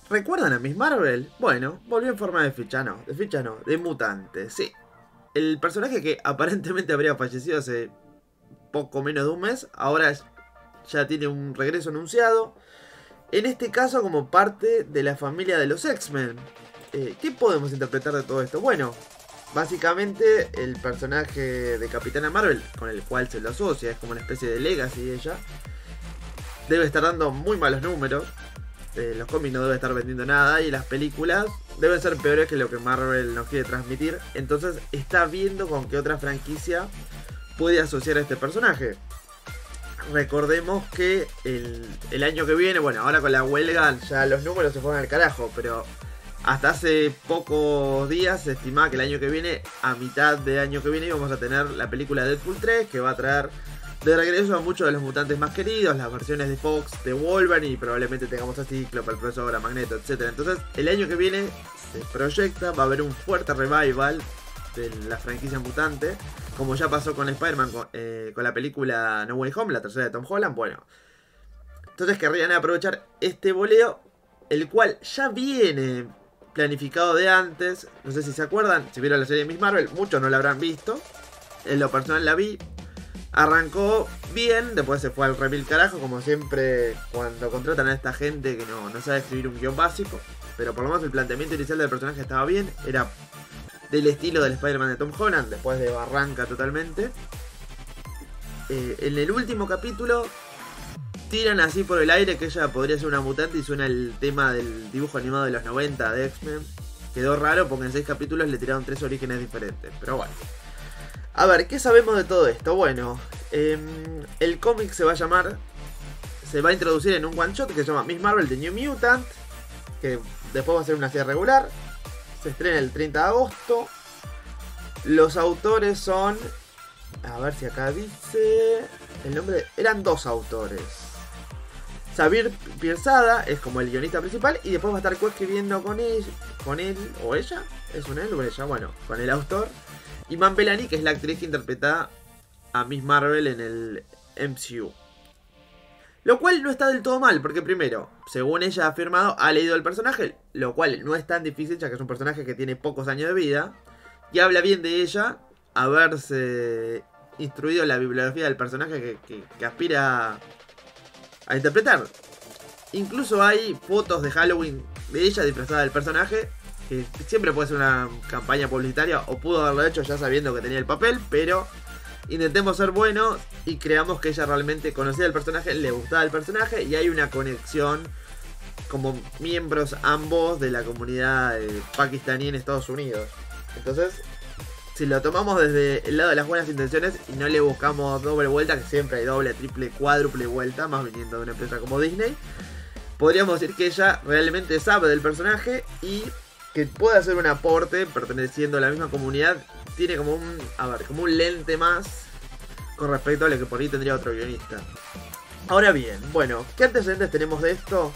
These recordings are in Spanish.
¿Recuerdan a Miss Marvel? Bueno, volvió en forma de mutante, sí. El personaje que aparentemente habría fallecido hace poco menos de un mes, ahora ya tiene un regreso anunciado. En este caso como parte de la familia de los X-Men. ¿Qué podemos interpretar de todo esto? Bueno, básicamente el personaje de Capitana Marvel, con el cual se lo asocia, es como una especie de legacy de ella, debe estar dando muy malos números. Los cómics no deben estar vendiendo nada y las películas deben ser peores que lo que Marvel nos quiere transmitir. Entonces está viendo con qué otra franquicia puede asociar a este personaje. Recordemos que el año que viene, bueno, ahora con la huelga ya los números se fueron al carajo, pero hasta hace pocos días se estimaba que el año que viene, a mitad de año que viene, íbamos a tener la película Deadpool 3, que va a traer de regreso a muchos de los mutantes más queridos, las versiones de Fox de Wolverine, y probablemente tengamos a Cíclope, al Profesor, a Magneto, etc. Entonces, el año que viene se proyecta, va a haber un fuerte revival de la franquicia mutante, como ya pasó con Spider-Man, con la película No Way Home, la tercera de Tom Holland. Bueno, entonces querrían aprovechar este boleo, el cual ya viene planificado de antes. No sé si se acuerdan, si vieron la serie de Miss Marvel, muchos no la habrán visto. En lo personal la vi. Arrancó bien, después se fue al remil carajo, como siempre cuando contratan a esta gente que no sabe escribir un guión básico. Pero por lo menos el planteamiento inicial del personaje estaba bien, era del estilo del Spider-Man de Tom Holland, después de barranca totalmente. En el último capítulo tiran así por el aire que ella podría ser una mutante y suena el tema del dibujo animado de los 90 de X-Men. Quedó raro porque en 6 capítulos le tiraron 3 orígenes diferentes, pero bueno. A ver, ¿qué sabemos de todo esto? Bueno, el cómic se va a introducir en un one shot que se llama Miss Marvel The New Mutant, que después va a ser una serie regular. Se estrena el 30 de agosto. Los autores son, a ver si acá dice el nombre, eran 2 autores. Xavier Pierzada es como el guionista principal y después va a estar coescribiendo con él o ella, es un él o ella, bueno, con el autor. Iman Belani, que es la actriz que interpreta a Miss Marvel en el MCU. Lo cual no está del todo mal, porque primero, según ella ha afirmado, ha leído el personaje, lo cual no es tan difícil, ya que es un personaje que tiene pocos años de vida, y habla bien de ella, haberse instruido en la bibliografía del personaje que aspira a interpretar. Incluso hay fotos de Halloween de ella disfrazada del personaje, que siempre puede ser una campaña publicitaria, o pudo haberlo hecho ya sabiendo que tenía el papel, pero intentemos ser buenos y creamos que ella realmente conocía el personaje, le gustaba el personaje y hay una conexión como miembros ambos de la comunidad pakistaní en Estados Unidos. Entonces, si lo tomamos desde el lado de las buenas intenciones y no le buscamos doble vuelta, que siempre hay doble, triple, cuádruple vuelta, más viniendo de una empresa como Disney, podríamos decir que ella realmente sabe del personaje y que puede hacer un aporte perteneciendo a la misma comunidad. Tiene como un lente más con respecto a lo que por ahí tendría otro guionista. Ahora bien, bueno, ¿qué antecedentes tenemos de esto?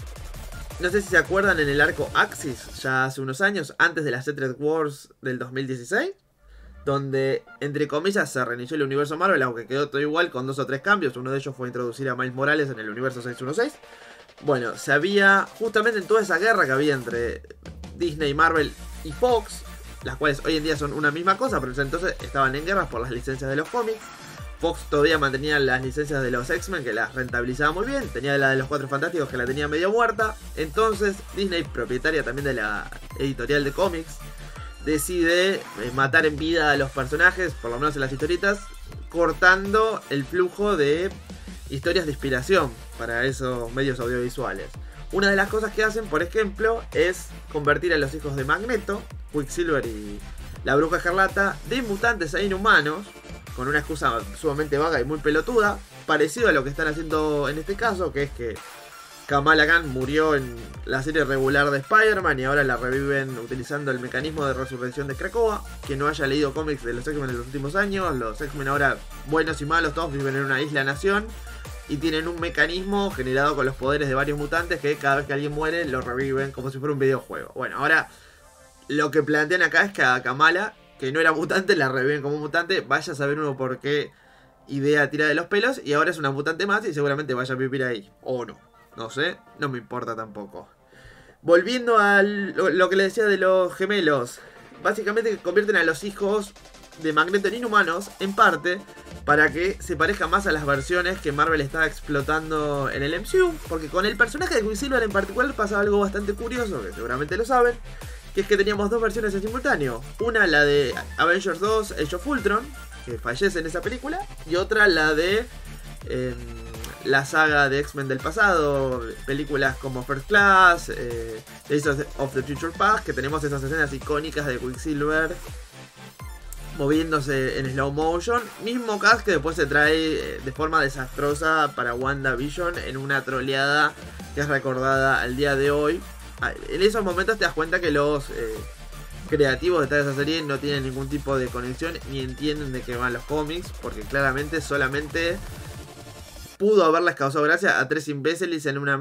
No sé si se acuerdan en el arco Axis, ya hace unos años, antes de las Secret Wars del 2016, donde, entre comillas, se reinició el universo Marvel, aunque quedó todo igual con 2 o 3 cambios. Uno de ellos fue introducir a Miles Morales en el universo 616. Bueno, se había, justamente en toda esa guerra que había entre Disney, Marvel y Fox, las cuales hoy en día son una misma cosa, pero entonces estaban en guerras por las licencias de los cómics. Fox todavía mantenía las licencias de los X-Men, que las rentabilizaba muy bien. Tenía la de los 4 Fantásticos, que la tenía medio muerta. Entonces Disney, propietaria también de la editorial de cómics, decide matar en vida a los personajes, por lo menos en las historietas, cortando el flujo de historias de inspiración para esos medios audiovisuales. Una de las cosas que hacen, por ejemplo, es convertir a los hijos de Magneto, Quicksilver y la Bruja Escarlata, de mutantes a inhumanos, con una excusa sumamente vaga y muy pelotuda, parecido a lo que están haciendo en este caso, que es que Kamala Khan murió en la serie regular de Spider-Man y ahora la reviven utilizando el mecanismo de resurrección de Krakoa. Quien no haya leído cómics de los X-Men en los últimos años, los X-Men ahora, buenos y malos, todos viven en una isla-nación y tienen un mecanismo generado con los poderes de varios mutantes que cada vez que alguien muere lo reviven como si fuera un videojuego. Bueno, ahora lo que plantean acá es que a Kamala, que no era mutante, la reviven como mutante. Vaya a saber uno por qué idea tira de los pelos, y ahora es una mutante más y seguramente vaya a vivir ahí. O no, no sé, no me importa tampoco. Volviendo a lo que le decía de los gemelos. Básicamente convierten a los hijos de Magneto en inhumanos, en parte, para que se parezca más a las versiones que Marvel está explotando en el MCU. Porque con el personaje de Quicksilver en particular pasa algo bastante curioso, que seguramente lo saben, que es que teníamos dos versiones en simultáneo. Una, la de Avengers 2, Age of Ultron, que fallece en esa película, y otra, la de la saga de X-Men del pasado, películas como First Class, Days of the Future Past, que tenemos esas escenas icónicas de Quicksilver moviéndose en slow motion. Mismo cast que después se trae de forma desastrosa para WandaVision en una troleada que es recordada al día de hoy. En esos momentos te das cuenta que los creativos detrás de esa serie no tienen ningún tipo de conexión ni entienden de qué van los cómics, porque claramente solamente pudo haberles causado gracia a tres imbéciles en una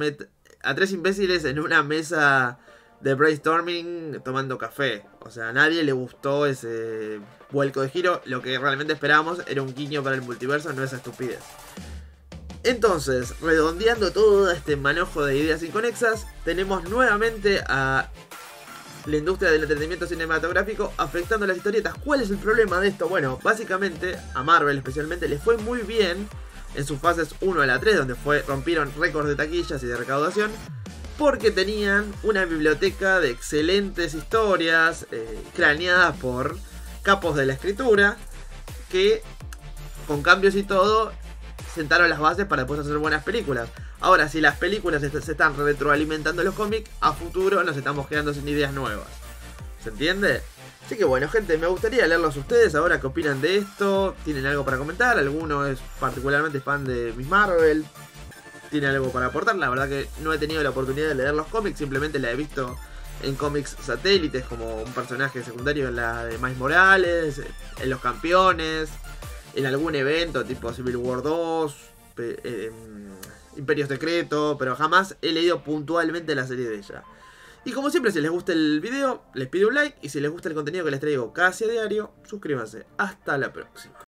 mesa de brainstorming tomando café. O sea, a nadie le gustó ese vuelco de giro. Lo que realmente esperábamos era un guiño para el multiverso, no esa estupidez. Entonces, redondeando todo este manojo de ideas inconexas, tenemos nuevamente a la industria del entretenimiento cinematográfico afectando las historietas. ¿Cuál es el problema de esto? Bueno, básicamente a Marvel especialmente le fue muy bien en sus fases 1 a la 3, donde rompieron récords de taquillas y de recaudación, porque tenían una biblioteca de excelentes historias craneadas por capos de la escritura, que con cambios y todo sentaron las bases para después hacer buenas películas. Ahora, si las películas se están retroalimentando los cómics, a futuro nos estamos quedando sin ideas nuevas. ¿Se entiende? Así que bueno, gente, me gustaría leerlos a ustedes ahora qué opinan de esto. ¿Tienen algo para comentar? ¿Alguno es particularmente fan de Miss Marvel? ¿Tiene algo para aportar? La verdad que no he tenido la oportunidad de leer los cómics, simplemente la he visto en cómics satélites como un personaje secundario en la de Miles Morales, en Los Campeones, en algún evento tipo Civil War 2, Imperio Secreto, pero jamás he leído puntualmente la serie de ella. Y como siempre, si les gusta el video, les pido un like, y si les gusta el contenido que les traigo casi a diario, suscríbanse. Hasta la próxima.